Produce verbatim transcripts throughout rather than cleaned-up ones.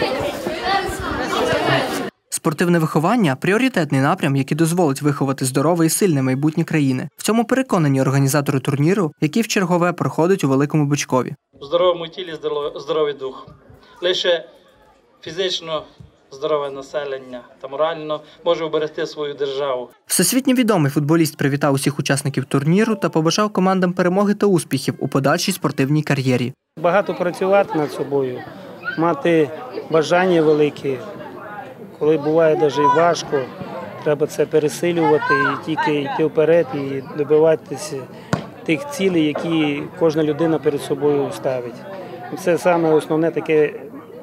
Спортивне виховання – пріоритетний напрям, який дозволить виховати здорове і сильне майбутнє країни. В цьому переконані організатори турніру, який вчергове проходить у Великому Бичкові. У здоровому тілі здоровий дух. Лише фізично здорове населення та морально може уберегти свою державу. Всесвітньо відомий футболіст привітав усіх учасників турніру та побажав командам перемоги та успіхів у подальшій спортивній кар'єрі. Багато працювати над собою, мати бажання велике. Коли буває навіть важко, треба це пересилювати і тільки йти вперед і добиватися тих цілей, які кожна людина перед собою ставить. Це саме основне таке,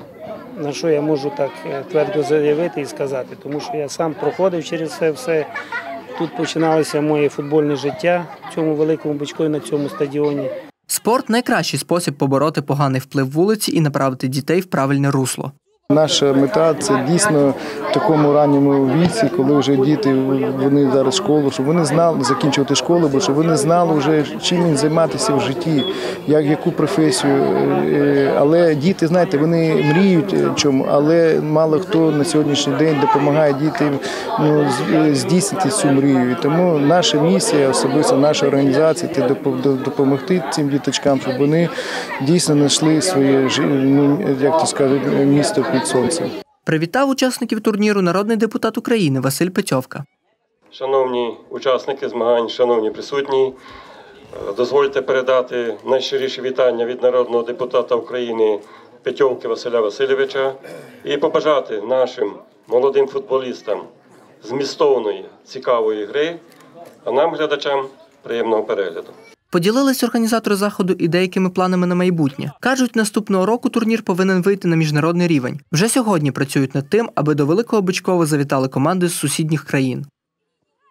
на що я можу так твердо заявити і сказати, тому що я сам проходив через це все. Тут починалося моє футбольне життя в цьому Великому Бичкові, на цьому стадіоні. Спорт – найкращий спосіб побороти поганий вплив вулиці і направити дітей в правильне русло. Наша мета – це дійсно в такому ранньому віці, коли вже діти, вони зараз школу, щоб вони знали закінчувати школу, бо щоб вони знали вже, чим їм займатися в житті, як, яку професію. Але діти, знаєте, вони мріють чому, але мало хто на сьогоднішній день допомагає дітям ну, здійснити цю мрію. І тому наша місія, особисто наша організація, це допомогти цим діточкам, щоб вони дійсно знайшли своє, ну, як то сказати, місто під сонцем. Привітав учасників турніру народний депутат України Василь Петьовка. Шановні учасники змагань, шановні присутні, дозвольте передати найщиріші вітання від народного депутата України Петьовки Василя Васильовича і побажати нашим молодим футболістам змістовної, цікавої гри, а нам, глядачам, приємного перегляду. Поділились організатори заходу і деякими планами на майбутнє. Кажуть, наступного року турнір повинен вийти на міжнародний рівень. Вже сьогодні працюють над тим, аби до Великого Бичкова завітали команди з сусідніх країн.